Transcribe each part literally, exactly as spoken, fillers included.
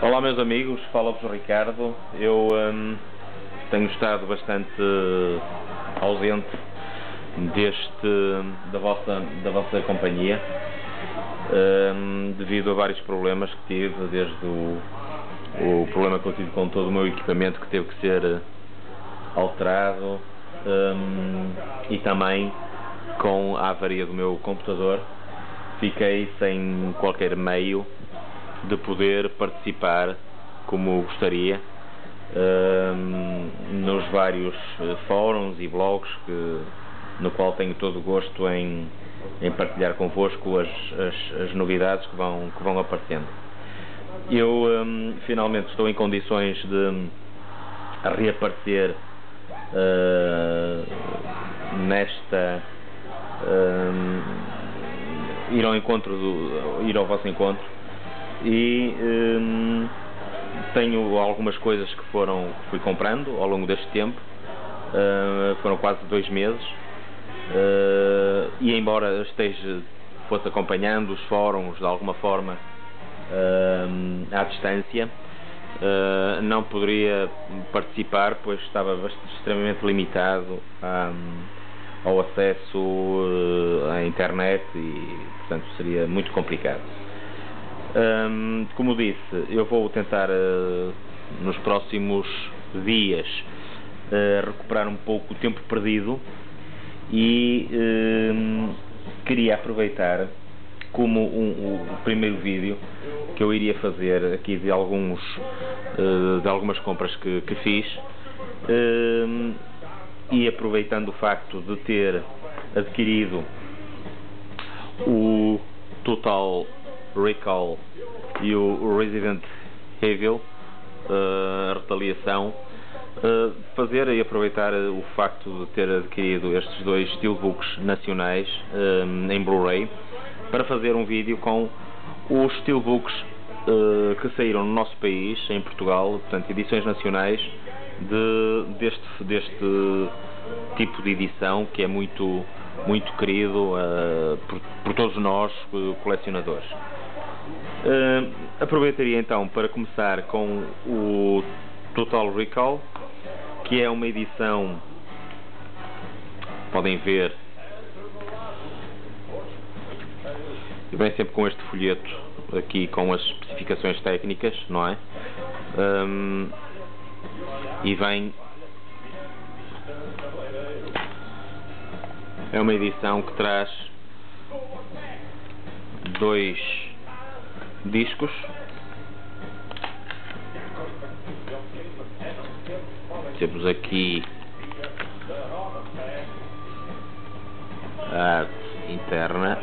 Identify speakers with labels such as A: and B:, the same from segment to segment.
A: Olá meus amigos, fala-vos Ricardo. Eu hum, tenho estado bastante ausente deste, da, vossa, da vossa companhia hum, devido a vários problemas que tive, desde o, o problema que eu tive com todo o meu equipamento que teve que ser alterado hum, e também com a avaria do meu computador. Fiquei sem qualquer meio de poder participar como gostaria um, nos vários fóruns e blogs que, no qual tenho todo o gosto em, em partilhar convosco as, as, as novidades que vão, que vão aparecendo. Eu um, finalmente estou em condições de reaparecer uh, nesta um, ir ao encontro do, ir ao vosso encontro. E hum, tenho algumas coisas que foram que fui comprando ao longo deste tempo, uh, foram quase dois meses, uh, e embora esteja fosse acompanhando os fóruns de alguma forma uh, à distância, uh, não poderia participar, pois estava bastante, extremamente limitado um, ao acesso uh, à internet e, portanto, seria muito complicado. Um, como disse, eu vou tentar uh, nos próximos dias uh, recuperar um pouco o tempo perdido e uh, queria aproveitar como um, o primeiro vídeo que eu iria fazer aqui de, alguns, uh, de algumas compras que, que fiz, uh, e aproveitando o facto de ter adquirido o Total Recall e o Resident Evil, uh, a retaliação, uh, fazer e aproveitar o facto de ter adquirido estes dois steelbooks nacionais uh, em Blu-ray para fazer um vídeo com os steelbooks uh, que saíram no nosso país, em Portugal, portanto edições nacionais de, deste, deste tipo de edição que é muito, muito querido uh, por, por todos nós uh, colecionadores. Uh, aproveitaria então para começar com o Total Recall, que é uma edição, podem ver, e vem sempre com este folheto aqui com as especificações técnicas, não é? Um, e vem, é uma edição que traz dois discos, temos aqui a arte interna,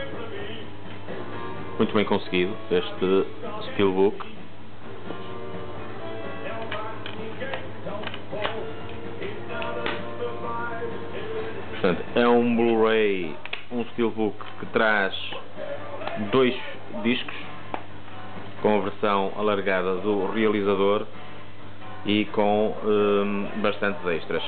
A: muito bem conseguido este steelbook. Portanto, é um Blu-ray, um steelbook que traz dois discos com a versão alargada do realizador e com hum, bastantes extras.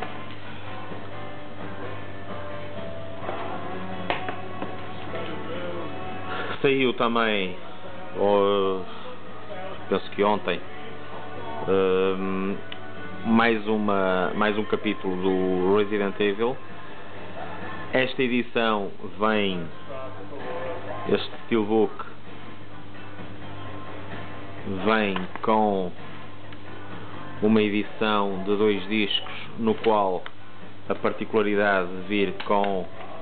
A: Saiu também, oh, penso que ontem, hum, mais, uma, mais um capítulo do Resident Evil. Esta edição vem, este steelbook vem com uma edição de dois discos, no qual a particularidade de vir com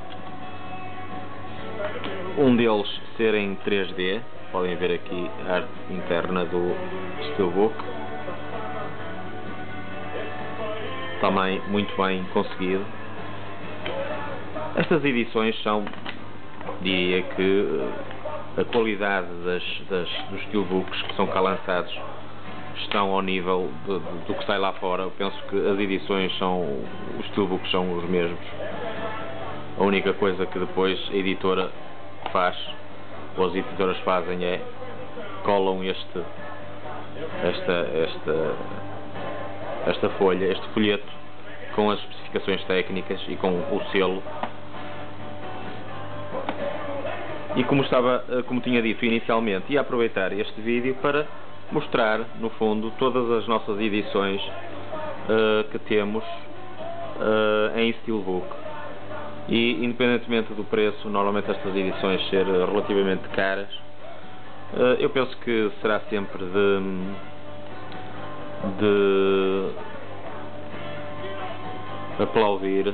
A: um deles ser em três D, podem ver aqui a arte interna do steelbook, também muito bem conseguido. Estas edições são, diria que a qualidade das, das, dos steelbooks que são cá lançados estão ao nível de, de, do que sai lá fora. Eu penso que as edições são, os steelbooks são os mesmos. A única coisa que depois a editora faz, ou as editoras fazem, é colam este, esta, esta, esta folha, este folheto com as especificações técnicas e com o selo. E como estava, como tinha dito inicialmente, ia aproveitar este vídeo para mostrar, no fundo, todas as nossas edições uh, que temos uh, em Steelbook. E, independentemente do preço, normalmente estas edições ser relativamente caras, uh, eu penso que será sempre de, de aplaudir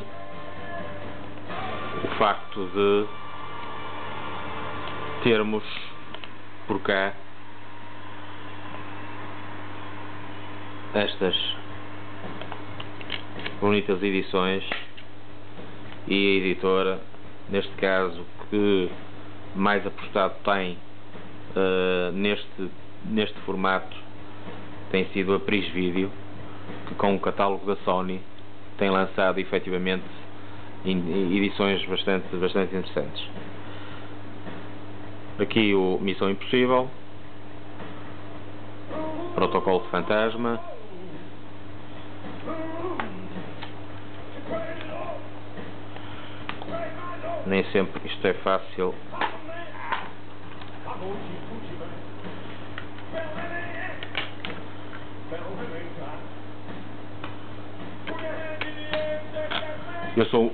A: o facto de termos por cá estas bonitas edições e a editora, neste caso, que mais apostado tem uh, neste, neste formato, tem sido a Pris Video, que com o catálogo da Sony tem lançado efetivamente edições bastante, bastante interessantes. Aqui o Missão Impossível, Protocolo Fantasma, nem sempre isto é fácil. Eu sou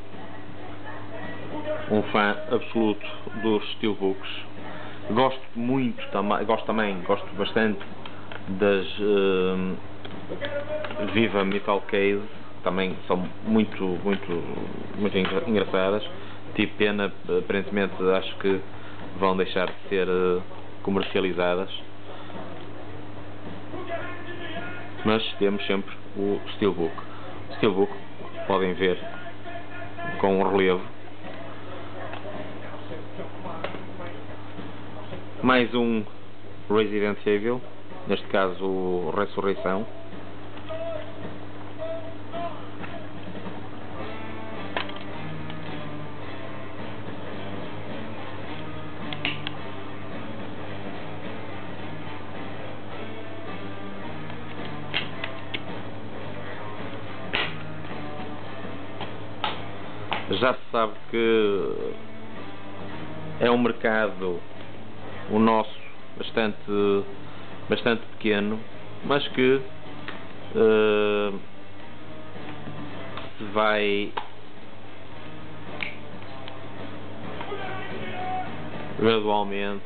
A: um fã absoluto dos Steelbooks. Gosto muito também, gosto também, gosto bastante das uh, Viva Metal Case, também são muito, muito, muito engraçadas. Tive pena, aparentemente acho que vão deixar de ser uh, comercializadas, mas temos sempre o Steelbook. Steelbook, podem ver com um relevo. Mais um Resident Evil, neste caso o Ressurreição. Já se sabe que é um mercado, o nosso, bastante, bastante pequeno, mas que uh, se vai gradualmente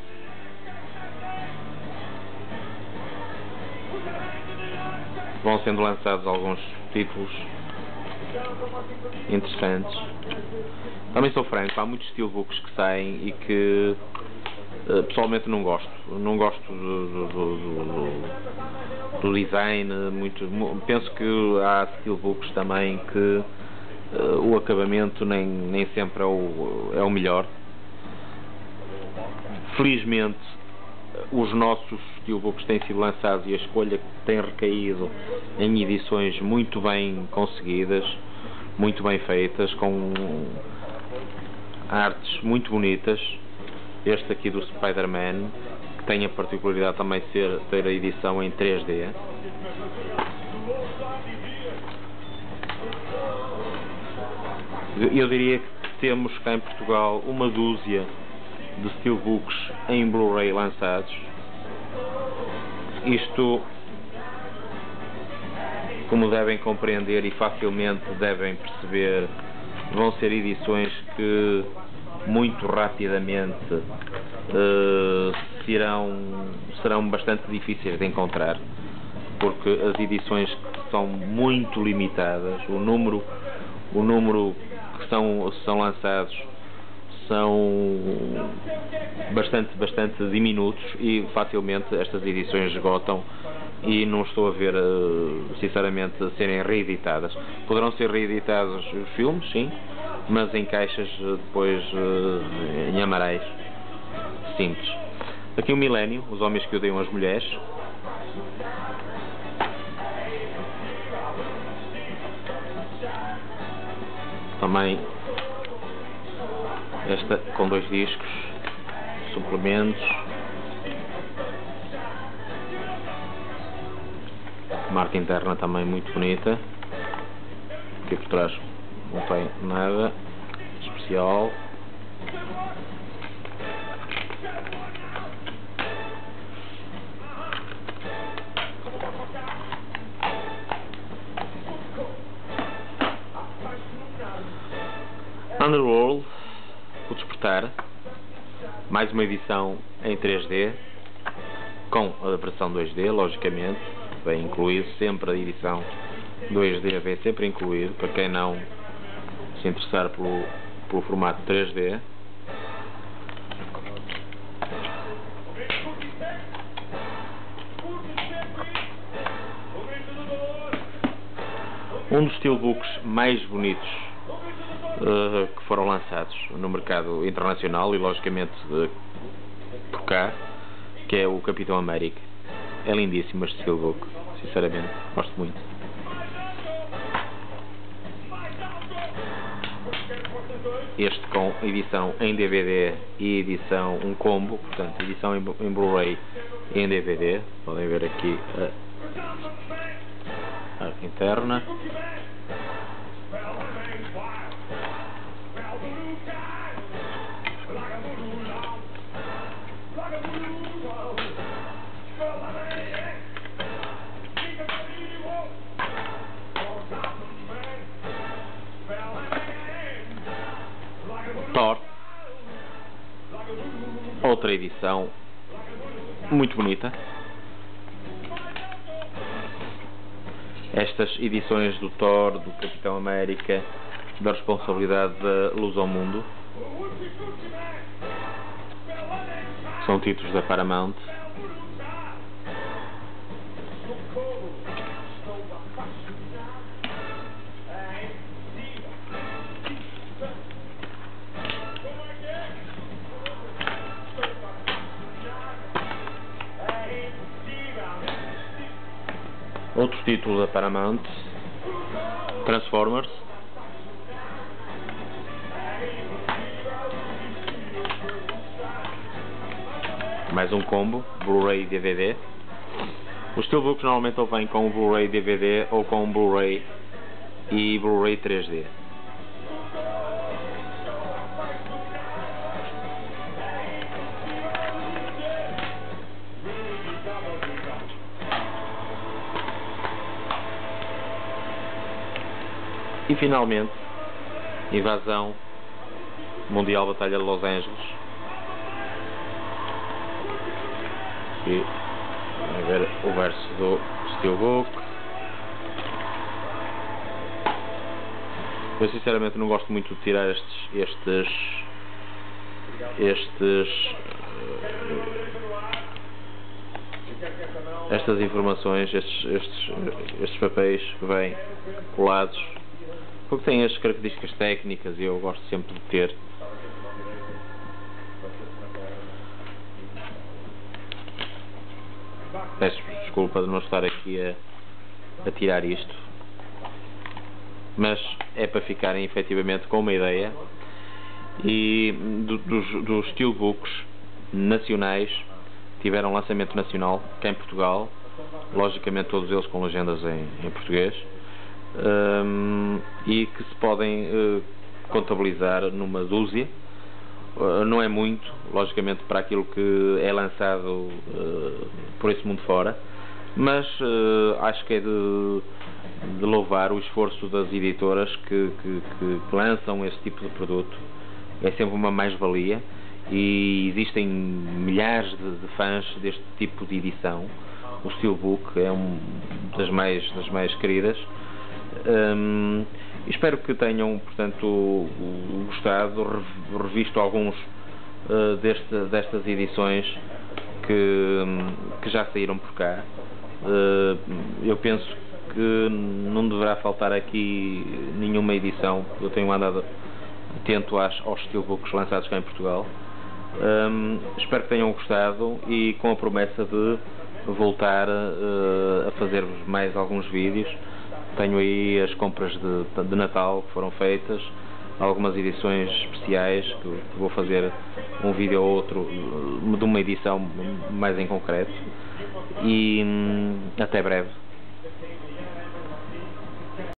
A: vão sendo lançados alguns títulos interessantes. Também sou franco, há muitos steelbooks que saem e que uh, pessoalmente não gosto. Não gosto do, do, do, do design. Muito, penso que há steelbooks também que uh, o acabamento nem, nem sempre é o, é o melhor. Felizmente os nossos steelbooks têm sido lançados e a escolha tem recaído em edições muito bem conseguidas, muito bem feitas, com artes muito bonitas. Este aqui do Spider-Man, que tem a particularidade também de ser, ter a edição em três D. Eu diria que temos cá em Portugal uma dúzia de steelbooks em Blu-ray lançados. Isto, como devem compreender e facilmente devem perceber, vão ser edições que muito rapidamente uh, serão, serão bastante difíceis de encontrar, porque as edições são muito limitadas. O número, o número que são, são lançados são bastante, bastante diminutos e facilmente estas edições esgotam, e não estou a ver, sinceramente, serem reeditadas. Poderão ser reeditados os filmes, sim, mas em caixas depois em amarais simples. Aqui o Milênio, Os Homens que Odeiam as Mulheres. Também esta com dois discos, suplementos. Marca interna também muito bonita. Aqui por trás não tem nada especial. Underworld, o Despertar, mais uma edição em três D, com a versão dois D, logicamente, vem incluído, sempre a edição dois D vem sempre incluído, para quem não se interessar pelo, pelo formato três D. Um dos steelbooks mais bonitos uh, que foram lançados no mercado internacional e logicamente uh, por cá, que é o Capitão América. É lindíssimo este steelbook, sinceramente, gosto muito. Este com edição em D V D e edição um combo, portanto edição em, em Blu-ray e em D V D. Podem ver aqui a arte interna. Thor, outra edição muito bonita. Estas edições do Thor, do Capitão América, da responsabilidade da Luz ao Mundo, são títulos da Paramount. Outros títulos da Paramount: Transformers, mais um combo, Blu-ray e D V D. Os steelbooks normalmente ou vêm com o Blu-ray D V D ou com Blu-ray e Blu-ray três D. E finalmente, Invasão Mundial Batalha de Los Angeles. E vamos ver o verso do steelbook. Eu sinceramente não gosto muito de tirar estes estes estes estas informações, estes, estes, estes papéis que vêm colados, porque têm as características técnicas e eu gosto sempre de ter. Peço desculpa de não estar aqui a, a tirar isto, mas é para ficarem efetivamente com uma ideia. E do, dos, dos steelbooks nacionais tiveram lançamento nacional cá em Portugal, logicamente todos eles com legendas em, em português. Um, e que se podem uh, contabilizar numa dúzia. Uh, não é muito, logicamente, para aquilo que é lançado uh, por esse mundo fora, mas uh, acho que é de, de louvar o esforço das editoras que, que, que, que lançam esse tipo de produto. É sempre uma mais-valia e existem milhares de, de fãs deste tipo de edição. O steelbook é um das mais, das mais queridas. Um, espero que tenham, portanto, gostado, revisto alguns uh, deste, destas edições que, que já saíram por cá. Uh, eu penso que não deverá faltar aqui nenhuma edição. Eu tenho andado atento às, aos steelbooks lançados cá em Portugal. Um, espero que tenham gostado e com a promessa de voltar uh, a fazer-vos mais alguns vídeos. Tenho aí as compras de, de Natal que foram feitas, algumas edições especiais que, que vou fazer um vídeo ou outro de uma edição mais em concreto. E hum, até breve.